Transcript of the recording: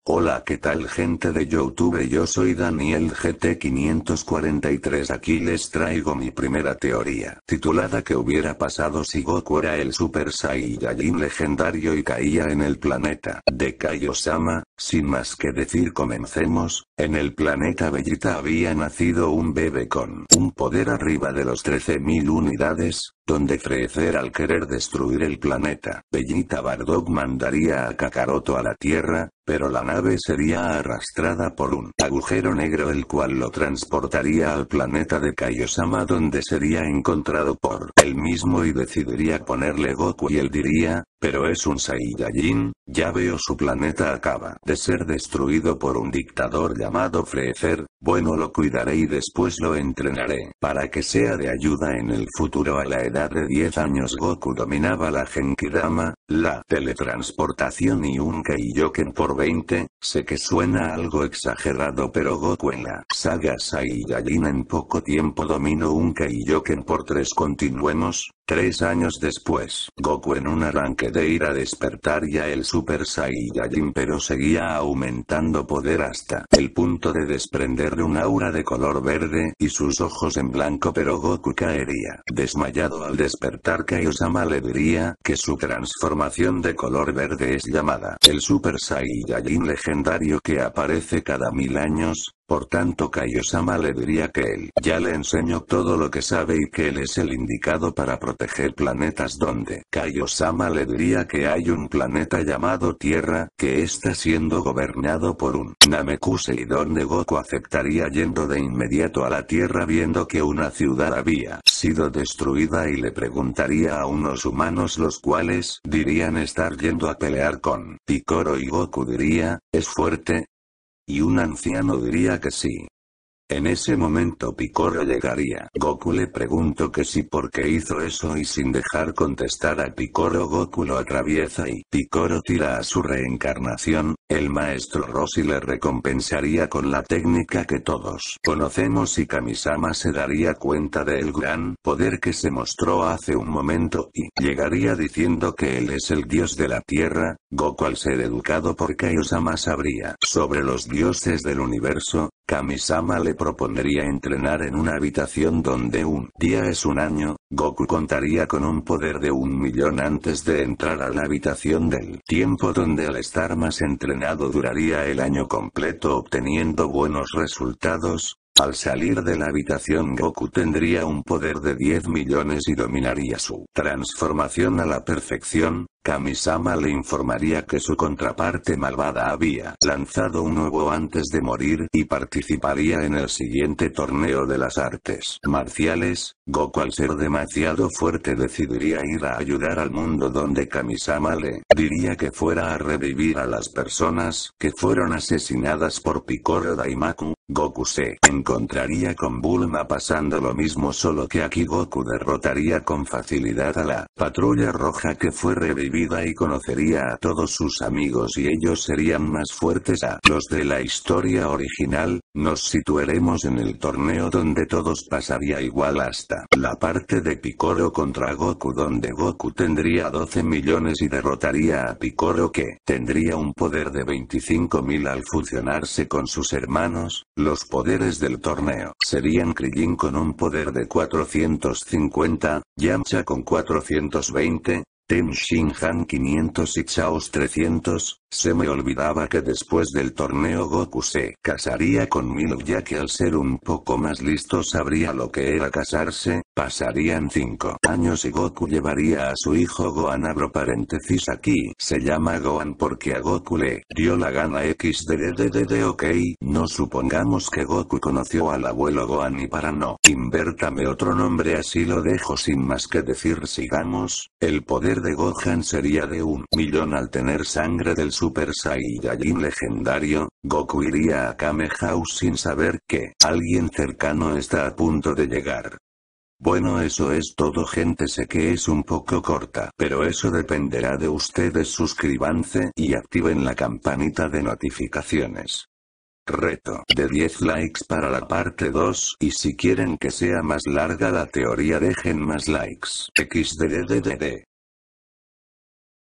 Hola, ¿qué tal gente de YouTube? Yo soy Daniel GT543. Aquí les traigo mi primera teoría, titulada ¿qué hubiera pasado si Goku era el Super Saiyajin legendario y caía en el planeta de Kaiosama? Sin más que decir, comencemos. En el planeta Vegeta había nacido un bebé con un poder arriba de los 13.000 unidades, donde Freezer, al querer destruir el planeta Vegeta Bardock, mandaría a Kakaroto a la Tierra, pero la nave sería arrastrada por un agujero negro, el cual lo transportaría al planeta de Kaiosama, donde sería encontrado por él mismo y decidiría ponerle Goku, y él diría: pero es un Saiyajin, ya veo, su planeta acaba de ser destruido por un dictador llamado Freezer, bueno, lo cuidaré y después lo entrenaré para que sea de ayuda en el futuro. A la edad de 10 años Goku dominaba la Genkidama, la teletransportación y un Kaioken por 20, sé que suena algo exagerado, pero Goku en la saga Saiyajin en poco tiempo dominó un Kaioken por 3. Continuemos. 3 años después, Goku en un arranque de ira despertaría el Super Saiyajin, pero seguía aumentando poder hasta el punto de desprenderle un aura de color verde y sus ojos en blanco, pero Goku caería desmayado al despertar. Kaiosama le diría que su transformación de color verde es llamada el Super Saiyajin legendario, que aparece cada 1000 años. Por tanto, Kaiosama le diría que él ya le enseñó todo lo que sabe y que él es el indicado para proteger planetas, donde Kaiosama le diría que hay un planeta llamado Tierra, que está siendo gobernado por un Namekusei, donde Goku aceptaría yendo de inmediato a la Tierra viendo que una ciudad había sido destruida, y le preguntaría a unos humanos, los cuales dirían estar yendo a pelear con Piccolo, y Goku diría: ¿es fuerte? Y un anciano diría que sí. En ese momento Piccolo llegaría. Goku le preguntó que sí, por qué hizo eso, y sin dejar contestar a Piccolo, Goku lo atraviesa y Piccolo tira a su reencarnación. El maestro Roshi le recompensaría con la técnica que todos conocemos, y Kamisama se daría cuenta del gran poder que se mostró hace un momento y llegaría diciendo que él es el dios de la tierra. Goku, al ser educado por Kaiosama, sabría sobre los dioses del universo. Kamisama le propondría entrenar en una habitación donde un día es un año. Goku contaría con un poder de 1.000.000 antes de entrar a la habitación del tiempo, donde al estar más entrenado duraría el año completo obteniendo buenos resultados. Al salir de la habitación, Goku tendría un poder de 10 millones y dominaría su transformación a la perfección. Kamisama le informaría que su contraparte malvada había lanzado un huevo antes de morir y participaría en el siguiente torneo de las artes marciales. Goku, al ser demasiado fuerte, decidiría ir a ayudar al mundo, donde Kamisama le diría que fuera a revivir a las personas que fueron asesinadas por Piccolo Daimaku. Goku se encontraría con Bulma pasando lo mismo, solo que aquí Goku derrotaría con facilidad a la Patrulla Roja, que fue revivida, y conocería a todos sus amigos y ellos serían más fuertes a los de la historia original. Nos situaremos en el torneo, donde todos pasaría igual hasta la parte de Piccolo contra Goku, donde Goku tendría 12 millones y derrotaría a Piccolo, que tendría un poder de 25.000 al fusionarse con sus hermanos. Los poderes del torneo serían Krillin con un poder de 450, Yamcha con 420, Ten Shinhan 500 y Chaos 300. Se me olvidaba que después del torneo Goku se casaría con Milk, ya que al ser un poco más listo sabría lo que era casarse. Pasarían 5 años y Goku llevaría a su hijo Gohan. Abro paréntesis, aquí se llama Gohan porque a Goku le dio la gana. XDDDD. Ok, no supongamos que Goku conoció al abuelo Gohan, y para no invértame otro nombre, así lo dejo sin más que decir, sigamos. El poder de Gohan sería de 1.000.000 al tener sangre del Super Saiyajin legendario. Goku iría a Kame House sin saber que alguien cercano está a punto de llegar. Bueno, eso es todo, gente. Sé que es un poco corta, pero eso dependerá de ustedes. Suscríbanse y activen la campanita de notificaciones. Reto de 10 likes para la parte 2, y si quieren que sea más larga la teoría, dejen más likes. XDDDD.